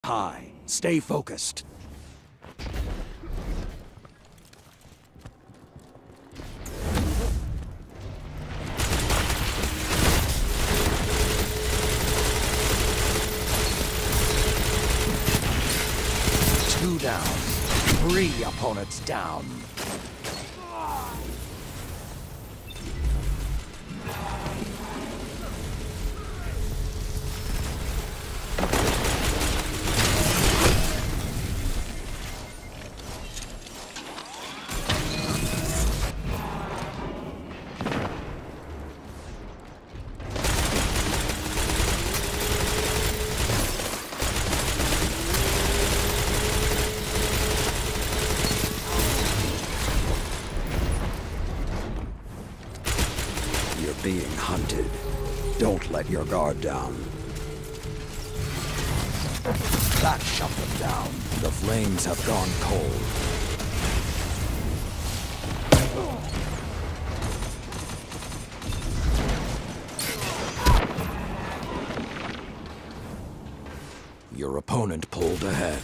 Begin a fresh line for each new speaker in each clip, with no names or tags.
High. Stay focused. Two down. 3 opponents down. You're being hunted. Don't let your guard down. That shut them down. The flames have gone cold. Your opponent pulled ahead.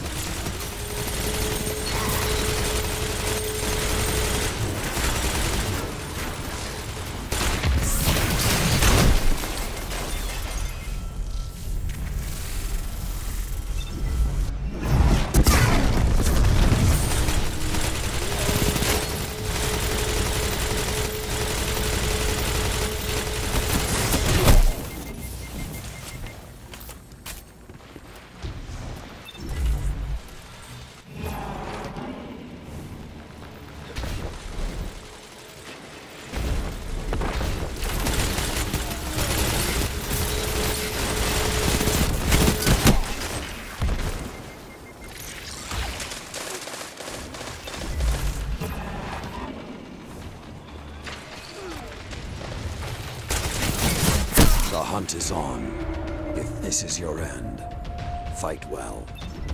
The hunt is on. If this is your end, fight well.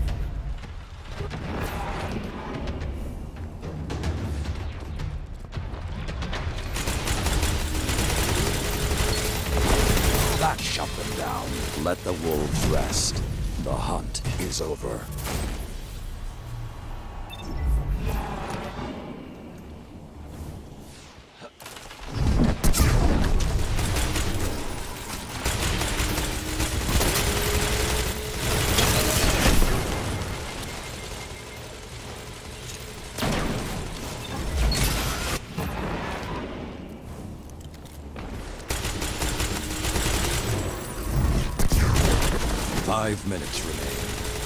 That shut them down. Let the wolves rest. The hunt is over. Five minutes remain.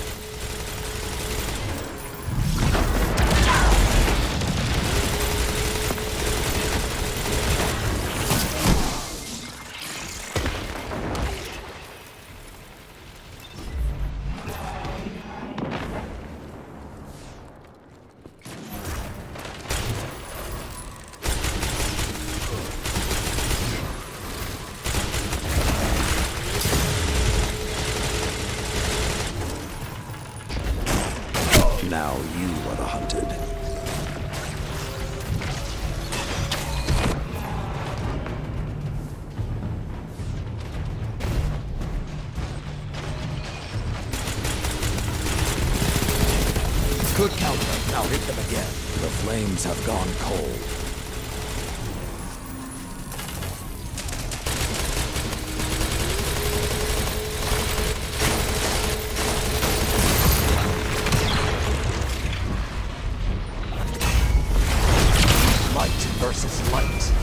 Now you are the hunted. Good counter. Now hit them again. The flames have gone cold. Versus light.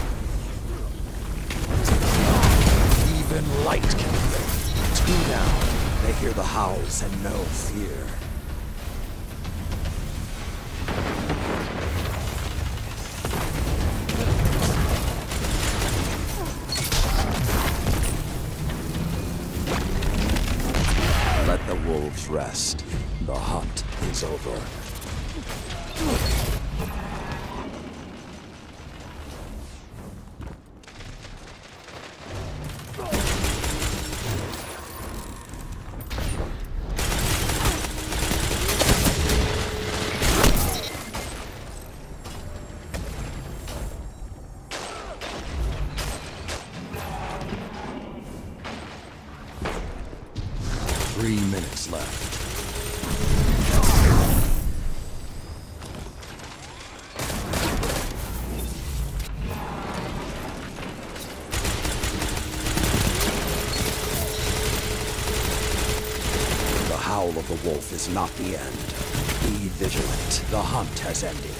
Even light can fail. 2 down. They hear the howls and no fear. Let the wolves rest. The hunt is over. Three minutes left. The howl of the wolf is not the end. Be vigilant. The hunt has ended.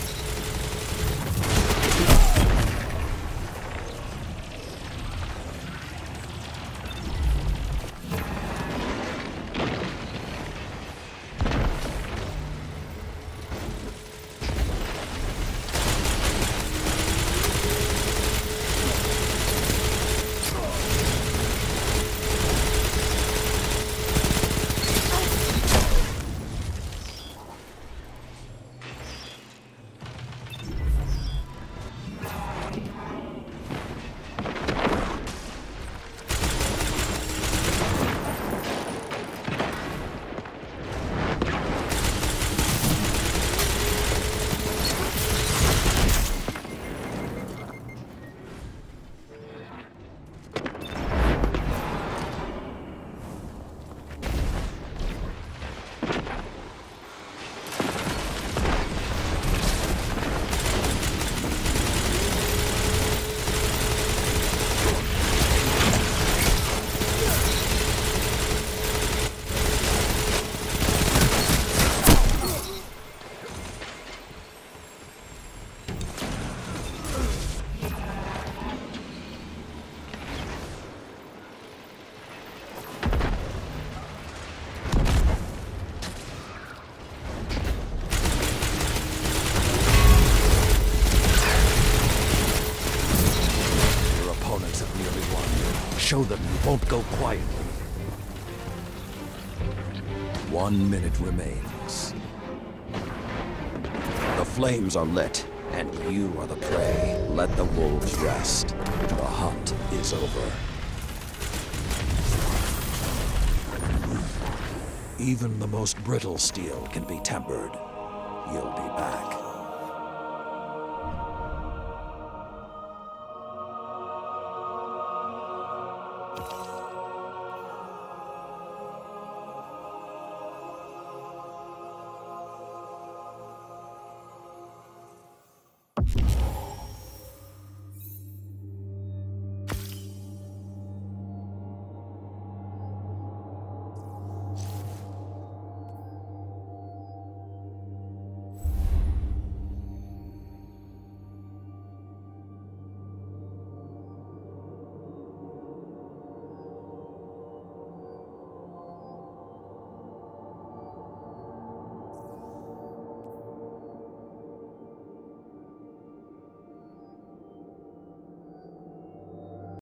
Show them you won't go quietly. 1 minute remains. The flames are lit, and you are the prey. Let the wolves rest. The hunt is over. Even the most brittle steel can be tempered. You'll be back.